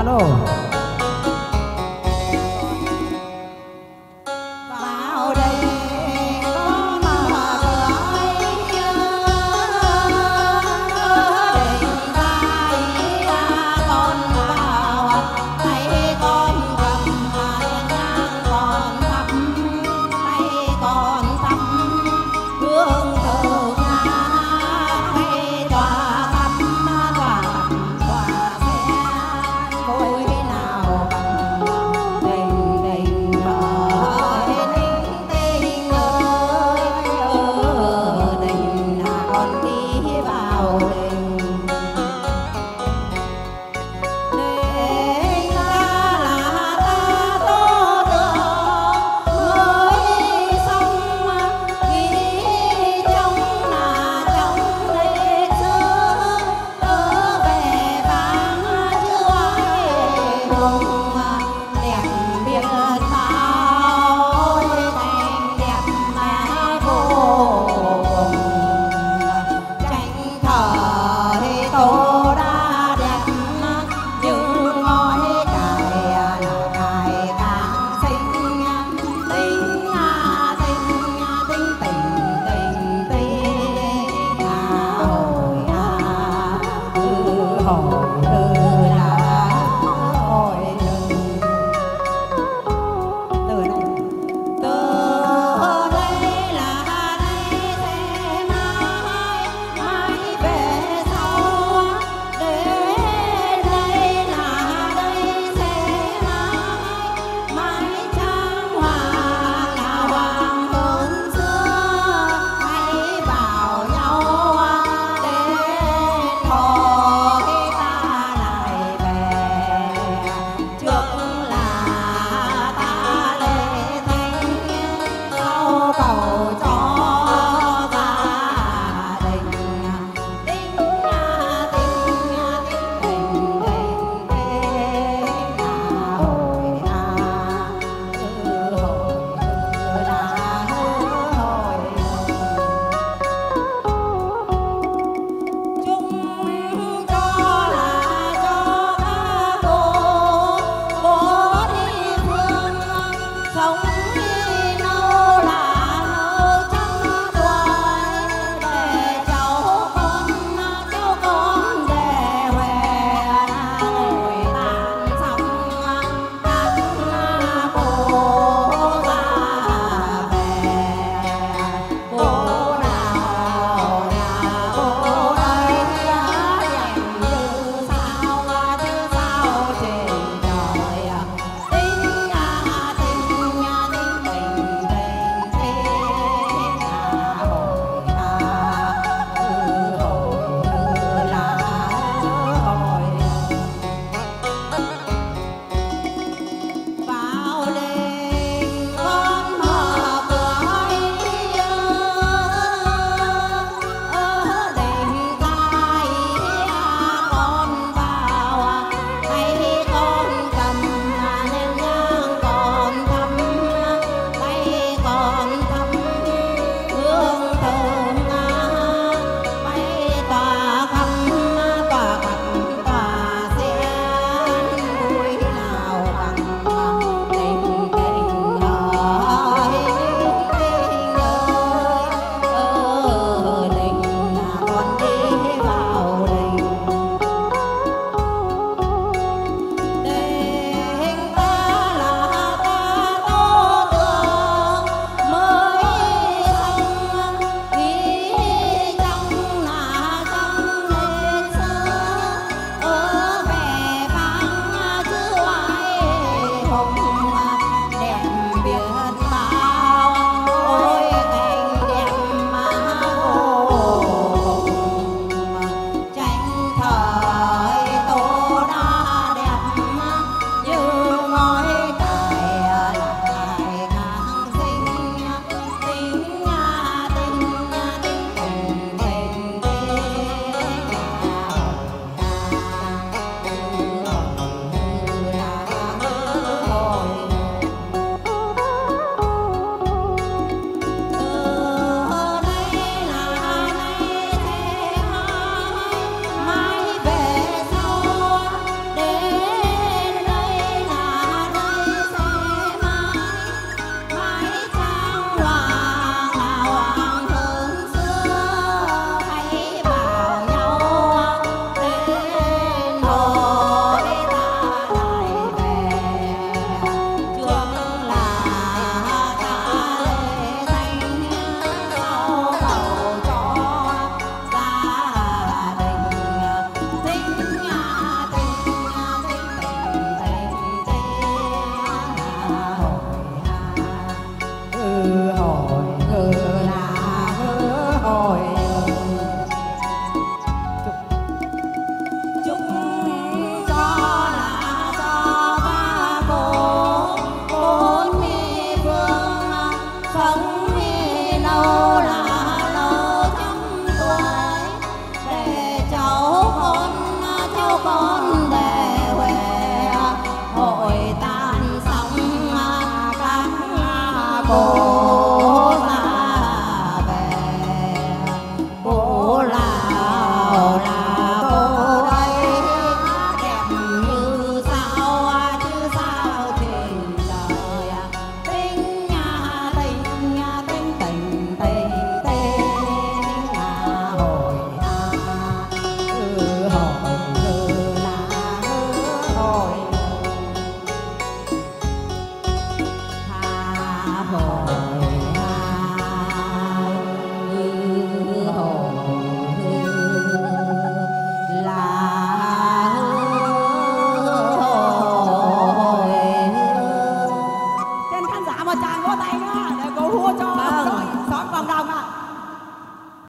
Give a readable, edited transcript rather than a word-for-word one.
alo. Vào đây có mà cười để con vào tay con cầm nhang còn thắp tay còn thắp hương thờ hay tỏa khắp tỏa xe cối nào con để về hội tan sóng các cô ra về. Cô Lào là cô đây đẹp như sao chứ sao trên trời. Tình tình tình tình tình tình hồi hồi là hồi hà hồi trên khán giả một tràng vỗ tay nữa để cổ vũ cho